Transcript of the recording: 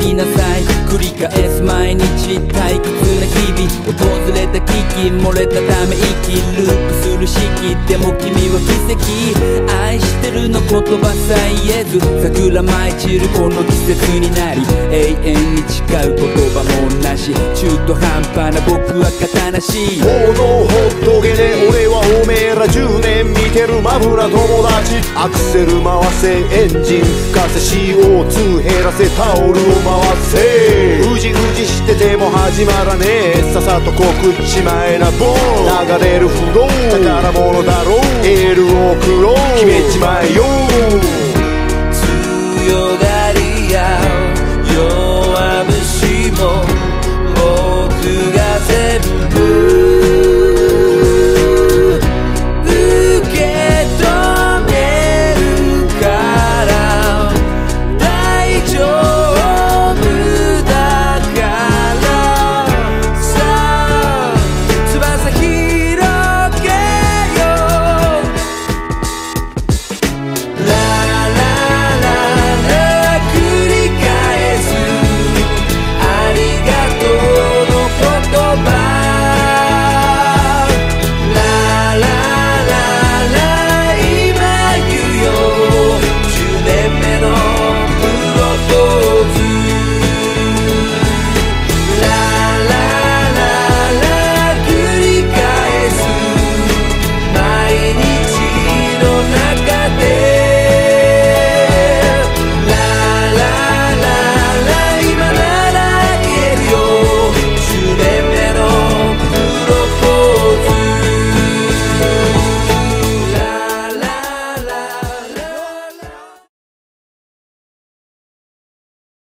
きなさい。繰り返す毎日退屈な日々、訪れた危機漏れたため息ループする式。でも君は奇跡、愛してるの言葉さえ言えず、桜舞い散るこの季節になり、永遠に誓う言葉もなし、中途半端な僕は悲しい。 行動ほっとけね、俺はおめえら10年見てるマブな友達。アクセル回せ、エンジン吹かせ、 CO2 減らせ、タオルを回せ。うじうじしてても始まらねえ、さっさと告っちまえなボン。流れるフロー、宝物だろう、エールを送ろう、決めちまえよ。 強が